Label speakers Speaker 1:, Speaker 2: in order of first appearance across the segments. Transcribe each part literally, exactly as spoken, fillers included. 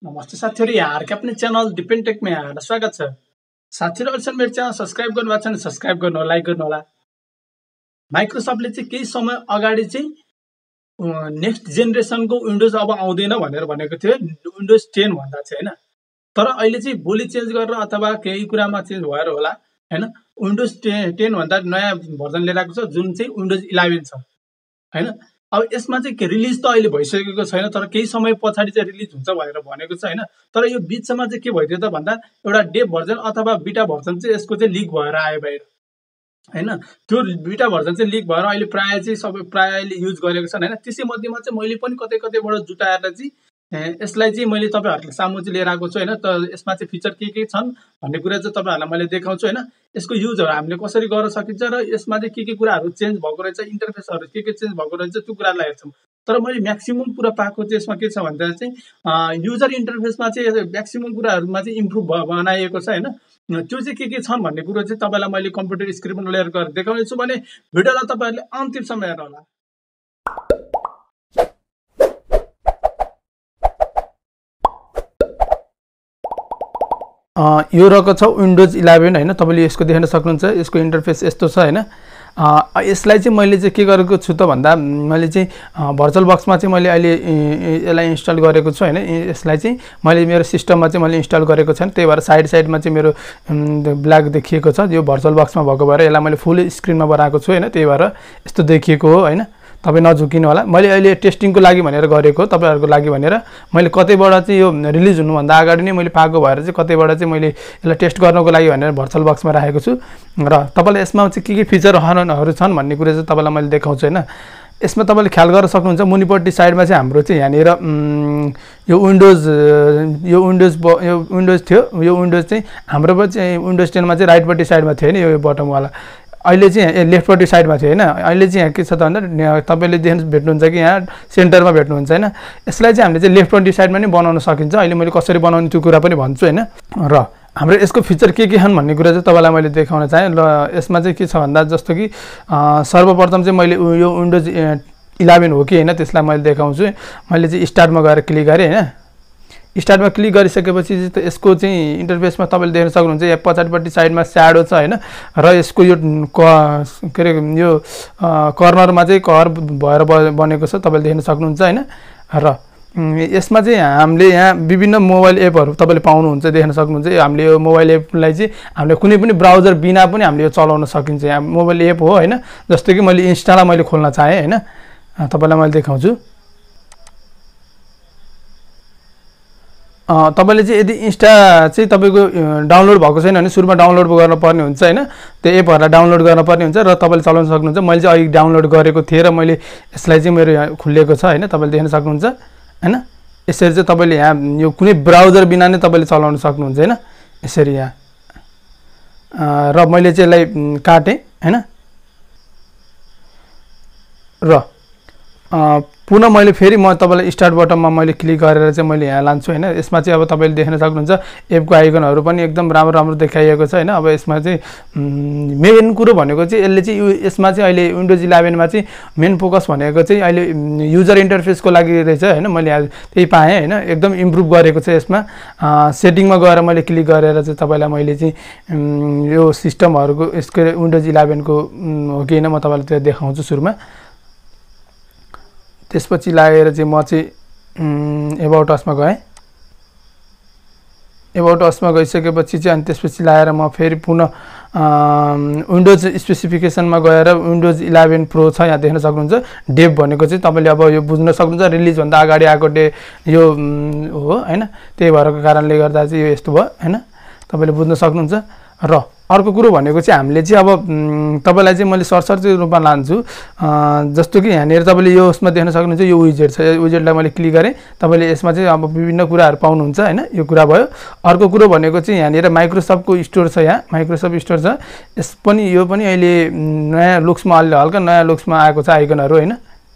Speaker 1: नमस्ते साथीहरु, यहाँहरुको आफ्नो च्यानल डिपेन्ड टेकमा यहाँहरुलाई स्वागत छ। साथीहरु, अहिले मेरो च्यानल सब्स्क्राइब गर्नु भएको छैन, सब्स्क्राइब गर्नु होला, लाइक गर्नु होला। माइक्रोसफ्टले चाहिँ केही समय अगाडि चाहिँ नेक्स्ट जेनेरेसनको विन्डोज अब आउँदैन भनेर भनेको थियो, विन्डोज टेन भन्दा चाहिँ हैन। तर अहिले चाहिँ बोली चेन्ज गरेर अथवा केही कुरामा चेन्ज भएर होला हैन, विन्डोज टेन भन्दा नयाँ भर्जन लिएर आएको छ जुन चाहिँ विन्डोज इलेवन छ हैन। अब यसमा चाहिँ के रिलिज त अहिले भइसकेको छैन, तर केही समय पछाडि चाहिँ रिलिज हुन्छ भनेर भनेको छ हैन। तर यो बीचमा चाहिँ के भइदियो त भन्दा एउटा डेभ भर्जन अथवा बीटा भर्जन चाहिँ यसको चाहिँ लिक भएर आयो बाहिर हैन। त्यो बीटा भर्जन चाहिँ लिक भएर अहिले प्राय चाहिँ सबै प्रायले युज गरेको छन् हैन। त्यसै मध्येमा चाहिँ मैले पनि कतै कतैबाट जुटाएर चाहिँ यसलाई चाहिँ मैले तपाईहरुको सामु चाहिँ लिएर आएको छु हैन। त यसमा चाहिँ फिचर के के छन् भन्ने कुरा चाहिँ तपाईहरुलाई मैले देखाउँछु हैन। यसको युजहरु हामीले कसरी गर्न सकिन्छ र यसमा चाहिँ के के कुराहरु चेन्ज भएको रहेछ, इन्टरफेसहरु के के चेन्ज भएको रहेछ त्यो कुरालाई हेर्छौं। तर मैले म्याक्सिमम कुरा पाएको चाहिँ यसमा के छ भन्दा चाहिँ युजर इन्टरफेसमा चाहिँ म्याक्सिमम कुराहरुमा चाहिँ इम्प्रुभ बनाइएको छ हैन। त्यो चाहिँ के के छन् भन्ने कुरा चाहिँ तपाईलाई मैले कम्प्युटर स्क्रिनमा लिएर गएर देखाउने छु भने भिडियोलाई तपाईहरुले अन्तिमसम्म हेर्नु होला। यो रहेको छ विन्डोज इलेवन हैन। तपाईले यसको देख्न सक्नुहुन्छ, यसको इन्टरफेस यस्तो छ हैन। यसलाई चाहिँ मैले चाहिँ के गरेको छु त भन्दा मैले चाहिँ भर्चुअल बक्समा चाहिँ मैले अहिले यसलाई इन्स्टल गरेको छु हैन। यसलाई चाहिँ मैले मेरो सिस्टममा चाहिँ मैले इन्स्टल गरेको छैन, त्यही भएर साइड साइडमा चाहिँ मेरो ब्ल्याक देखिएको छ। यो भर्चुअल बक्समा भएको भएर यसलाई मैले फुल स्क्रिनमा बनाएको छु हैन, त्यही भएर यस्तो देखिएको हो हैन। तपाई नझुकिनु होला। मैले अहिले टेस्टिङको लागि भनेर गरेको, तपाईहरुको लागि भनेर मैले कतैबाट चाहिँ यो रिलिज हुनु भन्दा अगाडि नै मैले पाएको भएर चाहिँ कतैबाट चाहिँ मैले यसलाई टेस्ट गर्नको लागि भनेर भर्चुअल बक्समा राखेको छु। र तपाईलाई यसमा चाहिँ के के फिचरहरु छन् भन्ने कुरा चाहिँ तपाईलाई मैले देखाउँछु हैन। यसमा तपाईले ख्याल गर्न सक्नुहुन्छ, मुनिपट्टि साइडमा चाहिँ हाम्रो चाहिँ यहाँनिर यो विन्डोज यो विन्डोज यो विन्डोज थियो। यो विन्डोज चाहिँ हाम्रो चाहिँ विन्डोज टेन मा चाहिँ राइटपट्टि साइडमा थियो हैन, यो बटम वाला। अहिले चाहिँ लेफ्टपट्टि साइडमा थियो हैन। अहिले चाहिँ यहाँ के छ त भन्दा तपाईले देख्न भेट्नुहुन्छ कि यहाँ सेन्टरमा भेट्नुहुन्छ हैन। यसलाई चाहिँ हामीले चाहिँ लेफ्टपट्टि साइडमा नै बनाउन सकिन्छ। अहिले मैले कसरी बनाउने त्यो कुरा पनि भन्छु हैन। र हाम्रो यसको फिचर के के छन् भन्ने कुरा चाहिँ तपाईलाई मैले देखाउन चाहे। र यसमा चाहिँ के छ भन्दा जस्तो कि सर्वप्रथम चाहिँ मैले यो विन्डोज इलेवन हो कि हैन त्यसलाई मैले देखाउँछु। मैले चाहिँ स्टार्टमा गएर क्लिक गरे हैन। स्टार्टमा क्लिक गरिसकेपछि चाहिँ यसको चाहिँ इन्टरफेसमा तपाईले देख्न सक्नुहुन्छ, यहाँ पछाडिपट्टि साइडमा स्याडो छ हैन। र यसको यो के रे यो कर्नरमा चाहिँ कर भएर बनेको छ, तपाईले देख्न सक्नुहुन्छ हैन। र यसमा चाहिँ हामीले यहाँ विभिन्न मोबाइल एपहरु तपाईले पाउनुहुन्छ, देख्न सक्नुहुन्छ। हामीले यो मोबाइल एपलाई चाहिँ हामीले कुनै पनि ब्राउजर बिना पनि हामीले यो चलाउन सकिन्छ। यहाँ मोबाइल एप हो हैन। जस्तो कि मैले इन्स्टालाई मैले खोल्न चाहे हैन, तपाईलाई मैले देखाउँछु। तपाईले चाहिँ यदि इन्स्टा चाहिँ तपाईको डाउनलोड भएको छैन भने सुरुमा डाउनलोड गर्न पर्ने हुन्छ हैन। त्यो एपहरुलाई डाउनलोड गर्न पर्ने हुन्छ र तपाईले चलाउन सक्नुहुन्छ। मैले चाहिँ अहिले डाउनलोड गरेको थिएँ र मैले यसलाई चाहिँ मेरो यहाँ खुलेको छ हैन, तपाईले देख्न सक्नुहुन्छ हैन। यसरी चाहिँ तपाईले यहाँ यो कुनै ब्राउजर बिना नै तपाईले चलाउन सक्नुहुन्छ हैन, यसरी यहाँ। र मैले चाहिँ यसलाई काटे हैन। र पुनः मैले फेरि म तपाईलाई स्टार्ट बटनमा मैले क्लिक गरेर चाहिँ मैले यहाँ लान्छु हैन। यसमा चाहिँ अब तपाईले देख्न सक्नुहुन्छ एपको आइकनहरु पनि एकदम राम्रो राम्रो देखाइएको छ हैन। अब यसमा चाहिँ मेन कुरो भनेको चाहिँ यसले चाहिँ यसमा चाहिँ अहिले विन्डोज इलेवन मा चाहिँ मेन फोकस भनेको चाहिँ अहिले युजर इन्टरफेसको लागि रहेछ हैन। मैले त्यही पाएँ हैन, एकदम इम्प्रुभ गरेको छ यसमा। सेटिङमा गएर मैले क्लिक गरेर चाहिँ तपाईलाई मैले चाहिँ यो सिस्टमहरुको यसको विन्डोज इलेवन को हो कि हैन म तपाईलाई त्यो देखाउँछु सुरुमा। त्यसपछि लागेर चाहिँ म चाहिँ एबाउट असमा गएँ। एबाउट असमा गइसकेपछि चाहिँ अनि त्यसपछि लागेर म फेरि पुनः विन्डोज स्पेसिफिकेसनमा गएर विन्डोज इलेवन प्रो छ, यहाँ देख्न सक्नुहुन्छ। डेभ भनेको चाहिँ तपाईले अब यो बुझ्न सक्नुहुन्छ, रिलिज भन्दा अगाडि आएको डे यो हो हैन। त्यही भरको कारणले गर्दा चाहिँ यो यस्तो भयो हैन, तपाईले बुझ्न सक्नुहुन्छ। र अर्को कुरो भनेको चाहिँ हामीले चाहिँ अब तपाईलाई चाहिँ मैले सरसर्ती रूपमा लान्छु। जस्तो कि यहाँनिर तपाईले यो उसमा देख्न सक्नुहुन्छ, यो विजेट छ। यो विजेटलाई मैले क्लिक गरेँ, तपाईले यसमा चाहिँ अब विभिन्न कुराहरु पाउनुहुन्छ हैन। यो कुरा भयो। अर्को कुरो भनेको चाहिँ यहाँनिर माइक्रोसफ्टको स्टोर छ, यहाँ माइक्रोसफ्ट स्टोर छ। यस पनि यो पनि अहिले नयाँ लुक्समा अलि हल्का नयाँ लुक्समा आएको छ आइकनहरु हैन,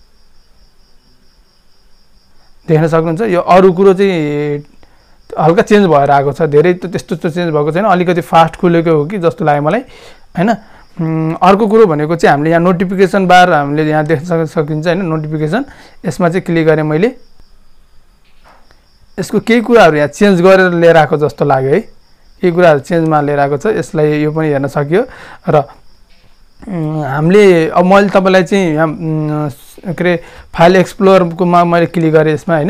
Speaker 1: देख्न सक्नुहुन्छ। यो अरु कुरो चाहिँ हल्का चेन्ज भएर आएको छ, धेरै त त्यस्तो चेन्ज भएको छैन, अलिकति फास्ट खुलेको हो कि जस्तो लाग्यो मलाई हैन। अर्को कुरो भनेको चाहिँ हामीले यहाँ नोटिफिकेसन बार हामीले यहाँ देख्न सकिन्छ हैन, नोटिफिकेसन। यसमा चाहिँ क्लिक गरे मैले यसको केही कुराहरू यहाँ चेन्ज गरेर लिएर आएको जस्तो लाग्यो है, केही कुराहरू चेन्जमा लिएर आएको छ। यसलाई यो पनि हेर्न सकियो र हामीले अब मैले तपाईँलाई चाहिँ यहाँ के अरे फाइल एक्सप्लोरकोमा मैले क्लिक गरेँ यसमा होइन,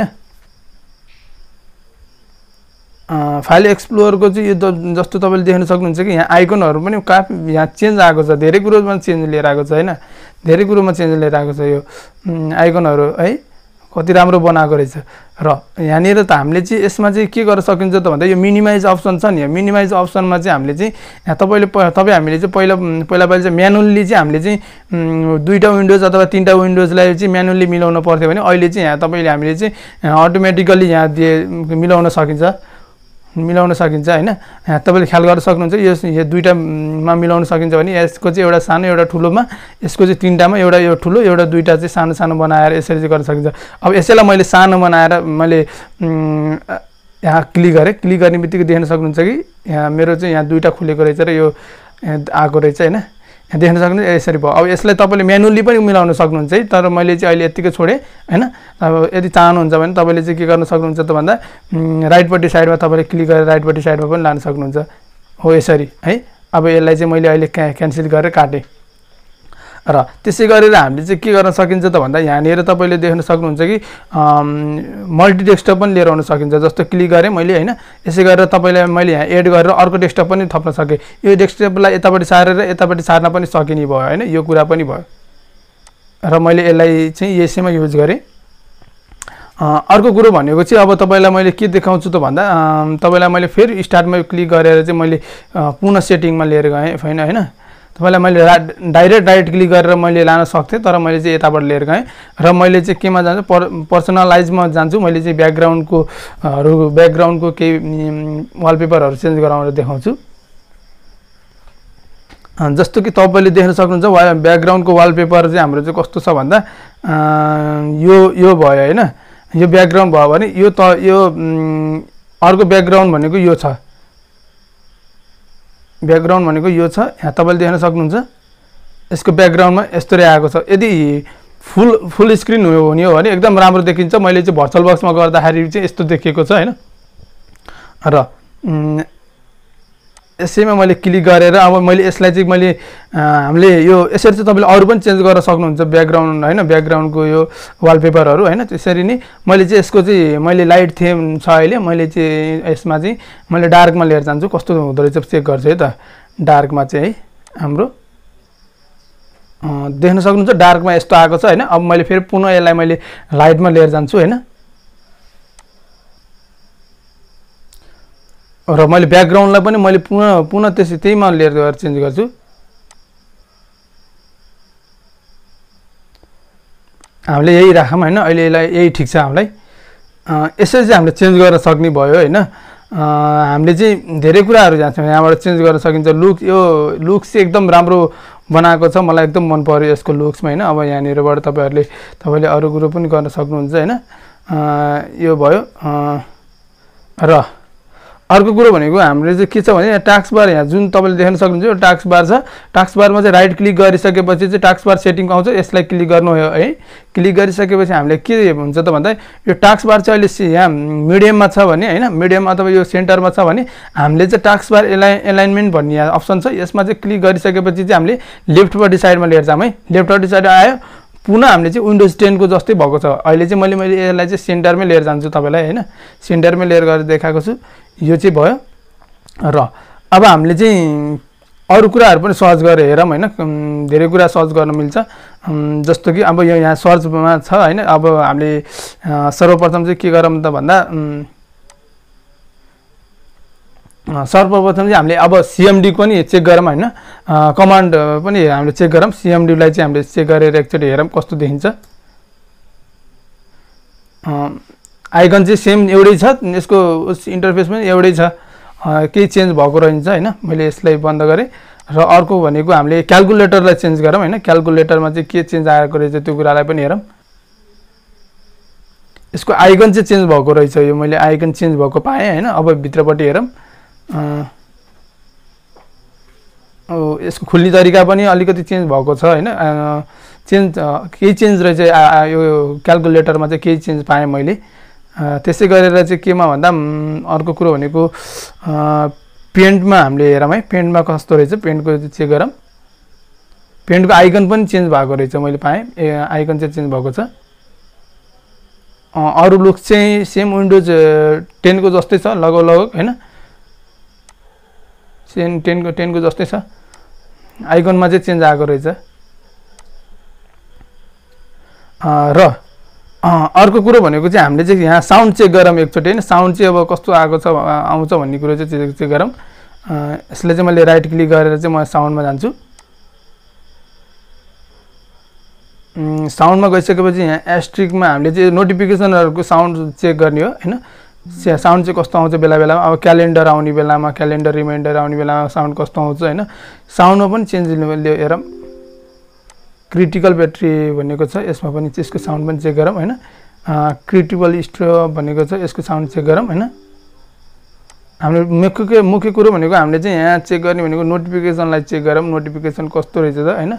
Speaker 1: फाइल एक्सप्लोरको चाहिँ यो जस्तो तपाईँले देख्न सक्नुहुन्छ कि यहाँ आइकनहरू पनि काफी यहाँ चेन्ज आएको छ, धेरै कुरोमा चेन्ज लिएर आएको छ होइन, धेरै कुरोमा चेन्ज लिएर आएको छ यो आइकनहरू है, कति राम्रो बनाएको रहेछ। र यहाँनिर त हामीले चाहिँ यसमा चाहिँ के गर्न सकिन्छ त भन्दा यो मिनिमाइज अप्सन छ नि, यो मिनिमाइज अप्सनमा चाहिँ हामीले चाहिँ यहाँ तपाईँले तपाईँ हामीले चाहिँ पहिला पहिला पहिला चाहिँ म्यानुअल्ली चाहिँ हामीले चाहिँ दुईवटा विन्डोज अथवा तिनवटा विन्डोजलाई चाहिँ म्यानुअल्ली मिलाउनु पर्थ्यो भने अहिले चाहिँ यहाँ तपाईँले हामीले चाहिँ अटोमेटिकल्ली यहाँ दिए मिलाउन सकिन्छ मिलाउन सकिन्छ होइन। यहाँ तपाईँले ख्याल गर्न सक्नुहुन्छ यो यो दुईवटामा मिलाउन सकिन्छ भने यसको चाहिँ एउटा सानो एउटा ठुलोमा, यसको चाहिँ तिनवटामा एउटा यो ठुलो एउटा दुईवटा चाहिँ सानो सानो बनाएर यसरी चाहिँ गर्न सकिन्छ। अब यसैलाई मैले सानो बनाएर मैले यहाँ क्लिक गरेँ, क्लिक गर्ने बित्तिकै देख्न सक्नुहुन्छ कि यहाँ मेरो चाहिँ यहाँ दुईवटा खुलेको रहेछ र यो आएको रहेछ होइन, यहाँ देख्न सक्नुहुन्छ यसरी भयो। अब यसलाई तपाईँले म्यानुअल्ली पनि मिलाउन सक्नुहुन्छ है, तर मैले चाहिँ अहिले यत्तिकै छोडेँ होइन। अब यदि चाहनुहुन्छ भने तपाईँले चाहिँ के गर्न सक्नुहुन्छ त भन्दा राइटपट्टि साइडमा तपाईँले क्लिक गरेर राइटपट्टि साइडमा पनि लान सक्नुहुन्छ हो यसरी है। अब यसलाई चाहिँ मैले अहिले क्या क्यान्सल गरेर काटेँ र त्यसै गरेर हामीले चाहिँ के गर्न सकिन्छ त भन्दा यहाँनिर तपाईँले देख्न सक्नुहुन्छ कि मल्टी डेस्कटप पनि लिएर आउन सकिन्छ। जस्तो क्लिक गरेँ मैले होइन, यसै गरेर तपाईँलाई मैले यहाँ एड गरेर अर्को डेस्कटप पनि थप्न सकेँ, यो डेस्कटपलाई यतापट्टि सारेर यतापट्टि सार्न पनि सकिने भयो होइन, यो कुरा पनि भयो र मैले यसलाई चाहिँ यसैमा युज गरेँ। अर्को कुरो भनेको चाहिँ अब तपाईँलाई मैले के देखाउँछु त भन्दा तपाईँलाई मैले फेरि स्टार्टमा क्लिक गरेर चाहिँ मैले पुनः सेटिङमा लिएर गएँ होइन होइन, तपाईँलाई मैले डाइरेक्ट डाइरेक्ट क्लिक गरेर मैले लान सक्थेँ, तर मैले चाहिँ यताबाट लिएर गएँ र मैले चाहिँ केमा जान्छु पर पर्सनलाइजमा जान्छु। मैले चाहिँ ब्याकग्राउन्डको हरू ब्याकग्राउन्डको केही वालपेपरहरू चेन्ज गराउन देखाउँछु। जस्तो कि तपाईँले देख्न सक्नुहुन्छ वा ब्याकग्राउन्डको वालपेपर चाहिँ हाम्रो चाहिँ कस्तो छ भन्दा यो यो भयो होइन, यो ब्याकग्राउन्ड भयो भने यो त यो अर्को ब्याकग्राउन्ड भनेको यो छ, ब्याकग्राउन्ड भनेको यो छ, यहाँ तपाईँले देख्न सक्नुहुन्छ यसको ब्याकग्राउन्डमा यस्तो आएको छ। यदि फुल फुल स्क्रिन हुने हो भने एकदम राम्रो देखिन्छ। मैले चाहिँ भर्चुअल बक्समा गर्दाखेरि चाहिँ यस्तो देखिएको छ होइन र यसैमा मैले क्लिक गरेर अब मैले यसलाई चाहिँ मैले हामीले यो यसरी चाहिँ तपाईँले अरू पनि चेन्ज गर्न सक्नुहुन्छ ब्याकग्राउन्ड होइन, ब्याकग्राउन्डको यो वालपेपरहरू होइन। त्यसरी नै मैले चाहिँ यसको चाहिँ मैले लाइट थिम छ अहिले, मैले चाहिँ यसमा चाहिँ मैले डार्कमा लिएर जान्छु, कस्तो हुँदो रहेछ चेक गर्छु है त। डार्कमा चाहिँ है हाम्रो देख्न सक्नुहुन्छ डार्कमा यस्तो आएको छ होइन। अब मैले फेरि पुनः यसलाई मैले लाइटमा लिएर जान्छु होइन र मैले ब्याकग्राउन्डलाई पनि मैले पुनः पुनः त्यसै त्यहीमा लिएर गएर चेन्ज गर्छु। हामीले यही राखौँ होइन, अहिले यसलाई यही ठिक छ हामीलाई। यसरी चाहिँ हामीले चेन्ज गर्न सक्ने भयो होइन। हामीले चाहिँ धेरै कुराहरू जान्छौँ यहाँबाट चेन्ज गर्न सकिन्छ। लुक यो लुक्स चाहिँ एकदम राम्रो बनाएको छ, मलाई एकदम मन पर्यो यसको लुक्समा होइन। अब यहाँनिरबाट तपाईँहरूले तपाईँले अरू कुरो पनि गर्न सक्नुहुन्छ होइन। यो भयो र अर्को कुरो भनेको हामीले चाहिँ के छ भने यहाँ टास्क बार, यहाँ जुन तपाईँले देख्न सक्नुहुन्छ यो टास्क बार छ। टास्क बारमा चाहिँ राइट क्लिक गरिसकेपछि चाहिँ टास्क बार सेटिङ आउँछ, यसलाई क्लिक गर्नु हो है। क्लिक गरिसकेपछि हामीले के हुन्छ त भन्दा यो टास्क बार चाहिँ अहिले यहाँ मिडियममा छ भने होइन, मिडियम अथवा यो सेन्टरमा छ भने हामीले चाहिँ टास्क बार एलाइन एलाइनमेन्ट भन्ने अप्सन छ, यसमा चाहिँ क्लिक गरिसकेपछि चाहिँ हामीले लेफ्टपट्टि साइडमा लिएर जाऊँ है। लेफ्टपट्टि साइड आयो पुनः हामीले चाहिँ विन्डोज टेनको जस्तै भएको छ। अहिले चाहिँ मैले मैले यसलाई चाहिँ सेन्टरमै लिएर जान्छु तपाईँलाई होइन, सेन्टरमै लिएर गएर देखाएको छु। यो चाहिँ भयो र अब हामीले चाहिँ अरू कुराहरू पनि सर्च गरेर हेरौँ होइन, धेरै कुरा सर्च गर्न मिल्छ। जस्तो कि अब यो यहाँ सर्चमा छ होइन। अब हामीले सर्वप्रथम चाहिँ के गरौँ त भन्दा सर्वप्रथम चाहिँ हामीले अब सिएमडी पनि चेक गरौँ होइन, कमान्ड पनि हामीले चेक गरौँ। सिएमडीलाई चाहिँ हामीले चेक गरेर एकचोटि हेरौँ कस्तो देखिन्छ। आइकन चाहिँ सेम एउटै छ, यसको इन्टरफेस पनि एउटै छ, केही चेन्ज भएको रहन्छ होइन। मैले यसलाई बन्द गरेँ र अर्को भनेको हामीले क्यालकुलेटरलाई चेन्ज गरौँ होइन। क्यालकुलेटरमा चाहिँ के चेन्ज आएको रहेछ त्यो कुरालाई पनि हेरौँ। यसको आइकन चाहिँ चेन्ज भएको रहेछ, यो मैले आइकन चेन्ज भएको पाएँ होइन। अब भित्रपट्टि हेरौँ, यसको खुल्ने तरिका पनि अलिकति चेन्ज भएको छ होइन। चेन्ज केही चेन्ज रहेछ यो क्यालकुलेटरमा चाहिँ केही चेन्ज पाएँ मैले। त्यसै गरेर चाहिँ केमा भन्दा अर्को कुरो भनेको पेन्टमा हामीले हेरौँ है, पेन्टमा कस्तो रहेछ पेन्टको चेक गरौँ। पेन्टको आइकन पनि चेन्ज भएको रहेछ, मैले पाएँ आइकन चाहिँ चेन्ज भएको छ। अरू लुक चाहिँ सेम विन्डोज टेनको जस्तै छ लगभग लगभग होइन, सेम टेनको टेनको जस्तै छ, आइकनमा चाहिँ चेन्ज आएको रहेछ। र अर्को कुरो भनेको चाहिँ हामीले चाहिँ यहाँ साउन्ड चेक गरौँ एकचोटि होइन, साउन्ड चाहिँ अब कस्तो आएको छ आउँछ भन्ने कुरो चाहिँ चेक चेक गरौँ। यसलाई चाहिँ मैले राइट क्लिक गरेर चाहिँ म साउन्डमा जान्छु। साउन्डमा गइसकेपछि यहाँ एस्ट्रिकमा हामीले चाहिँ नोटिफिकेसनहरूको साउन्ड चेक गर्ने हो होइन, साउन्ड चाहिँ कस्तो आउँछ बेला बेलामा। अब क्यालेन्डर आउने बेलामा, क्यालेन्डर रिमाइन्डर आउने बेलामा साउन्ड कस्तो आउँछ होइन, साउन्डमा पनि चेन्ज हेरौँ। क्रिटिकल ब्याट्री भनेको छ, यसमा पनि यसको साउन्ड पनि चेक गरौँ होइन। क्रिटिकल स्टोभ भनेको छ, यसको साउन्ड चेक गरौँ होइन। हामीले मुख्य मुख्य कुरो भनेको हामीले चाहिँ यहाँ चेक गर्ने भनेको नोटिफिकेसनलाई चेक गरौँ, नोटिफिकेसन कस्तो रहेछ त होइन।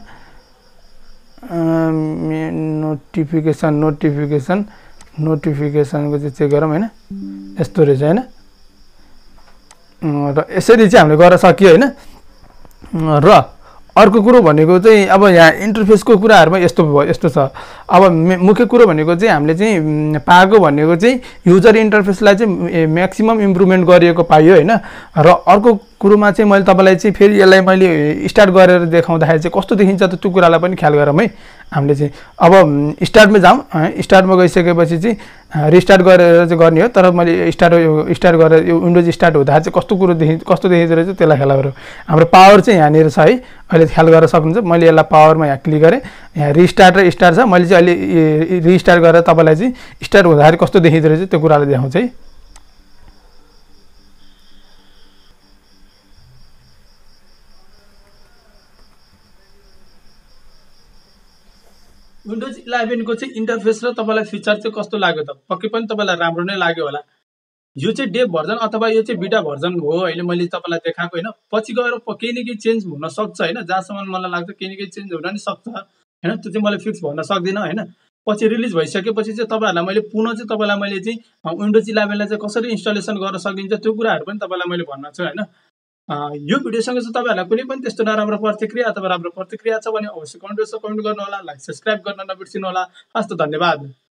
Speaker 1: नोटिफिकेसन नोटिफिकेसन नोटिफिकेसनको चाहिँ चेक गरौँ होइन, यस्तो रहेछ होइन। र यसरी चाहिँ हामीले गर्न सकियो होइन। र अर्को कुरो भनेको चाहिँ अब यहाँ इन्टरफेसको कुराहरूमा यस्तो भयो यस्तो छ। अब मुख्य कुरो भनेको चाहिँ हामीले चाहिँ पाएको भनेको चाहिँ युजर इन्टरफेसलाई चाहिँ म्याक्सिमम इम्प्रुभमेन्ट गरिएको पाइयो होइन। र अर्को कुरोमा चाहिँ मैले तपाईँलाई चाहिँ फेरि यसलाई मैले स्टार्ट गरेर देखाउँदाखेरि चाहिँ कस्तो देखिन्छ त त्यो कुरालाई पनि ख्याल गरौँ है हामीले चाहिँ। अब स्टार्टमा जाउँ, स्टार्टमा गइसकेपछि चाहिँ रिस्टार्ट गरेर चाहिँ गर्ने हो, तर मैले स्टार्ट स्टार्ट गरेर यो विन्डोज स्टार्ट हुँदा चाहिँ कस्तो कुरो देखि कस्तो देखिँदो रहेछ त्यसलाई ख्याल गरौँ। हाम्रो पावर चाहिँ यहाँनिर छ है, अहिले ख्याल गर्न सक्नुहुन्छ। मैले यसलाई पावरमा यहाँ क्लिक गरेँ, यहाँ रिस्टार्ट र स्टार्ट छ। मैले चाहिँ अहिले रिस्टार्ट गरेर तपाईँलाई चाहिँ स्टार्ट हुँदाखेरि कस्तो देखिँदो रहेछ त्यो कुरालाई देखाउँछ है। विन्डोज इलेभेनको चाहिँ इन्टरफेस र तपाईँलाई फिचर चाहिँ कस्तो लाग्यो त? पक्कै पनि तपाईँलाई राम्रो नै लाग्यो होला। यो चाहिँ डेभ भर्जन अथवा यो चाहिँ बिटा भर्जन हो अहिले मैले तपाईँलाई देखाएको होइन। पछि गएर केही न केही चेन्ज हुन सक्छ होइन, जहाँसम्म मलाई लाग्छ केही न केही चेन्ज हुन नि सक्छ होइन, त्यो चाहिँ मैले फिक्स भन्न सक्दिनँ होइन। पछि रिलिज भइसकेपछि चाहिँ तपाईँहरूलाई मैले पुनः चाहिँ तपाईँलाई मैले चाहिँ विन्डोज इलेभेनलाई चाहिँ कसरी इन्स्टलेसन गर्न सकिन्छ त्यो कुराहरू पनि तपाईँलाई मैले भन्न छु होइन। यो भिडियोसँग चाहिँ तपाईँहरूलाई कुनै पनि त्यस्तो नराम्रो प्रतिक्रिया अथवा राम्रो प्रतिक्रिया छ भने अवश्य कमेन्ट बक्समा कमेन्ट गर्नु होला, लाइक सब्सक्राइब गर्न नबिर्सिनु होला। हस्त धन्यवाद।